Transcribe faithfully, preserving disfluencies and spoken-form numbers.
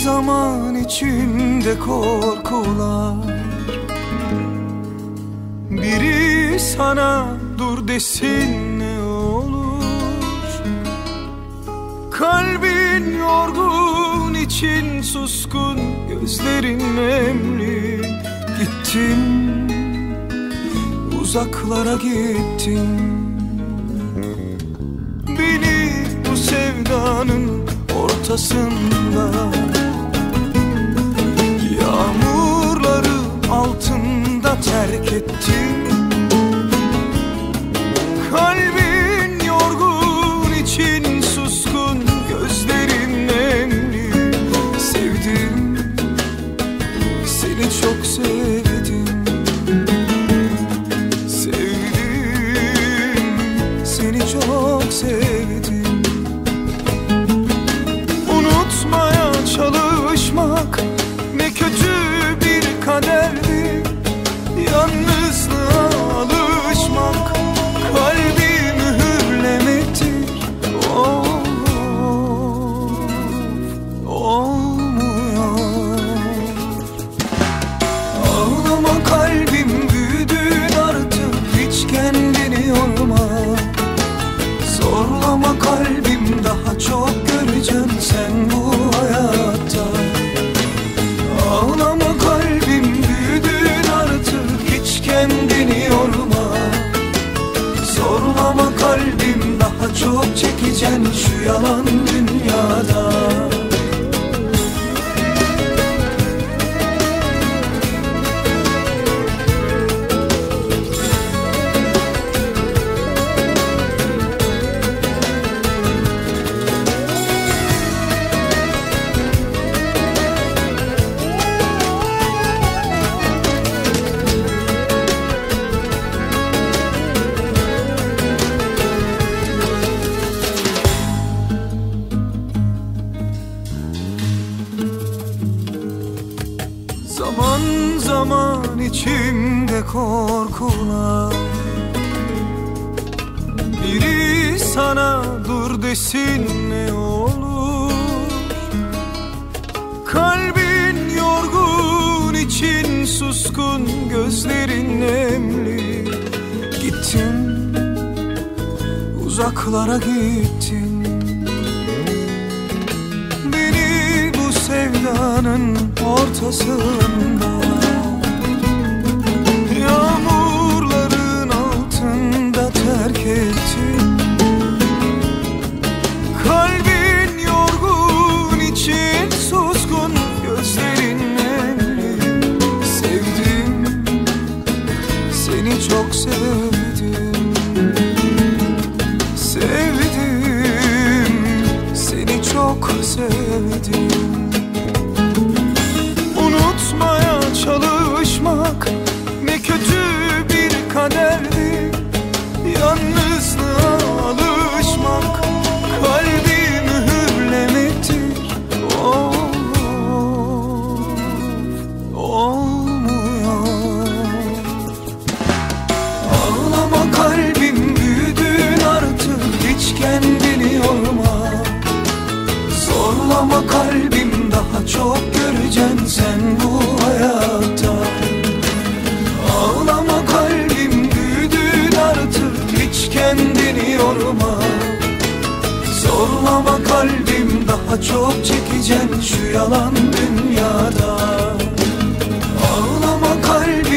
zaman içinde korkular. Biri sana dur desin ne olur? Kalbin yorgun, için suskun, gözlerin nemli. Gittin, uzaklara gittin. Beni bu sevdanın ortasında, yağmurların altında terk ettin. Kalbin yorgun, için suskun, gözlerin nemli. Sevdim, seni çok sevdim. Sevdim, seni çok sevdim. Unutmaya çalışmak ne kötü bir kaderdi. Yalnızlığa alışmak kalbi mühürlemektir. Of, olmuyor. Ağlama kalbim, büyüdün artık, hiç kendini yorma. Zorlama kalbim, daha çok göreceksin sen bu hayatta. Ağlama kalbim, büyüdün artık, hiç kendini yorma. Zorlama kalbim, daha çok çekeceksin şu yalan dünyada. Zaman zaman içimde korkular. Biri sana dur desin ne olur? Kalbin yorgun, için suskun, gözlerin nemli. Gittin, uzaklara gittin. Beni bu sevdanın ortasında, yağmurların altında terk ettin. Kalbin yorgun, için suskun, gözlerin nemli. Sevdim, seni çok sevdim. Sevdim, seni çok sevdim. Unutmaya çalışmak ne kötü bir kaderdi. Yalnızlığa alışmak kalbi mühürlemektir. Of, olmuyor. Ağlama kalbim, büyüdün artık, hiç kendini yorma. Zorlama kalbim, daha çok göreceksin sen bu hayatta. Ağlama kalbim, büyüdün artık, hiç kendini yorma. Zorlama kalbim, daha çok çekeceksin şu yalan dünyada. Ağlama kalbim,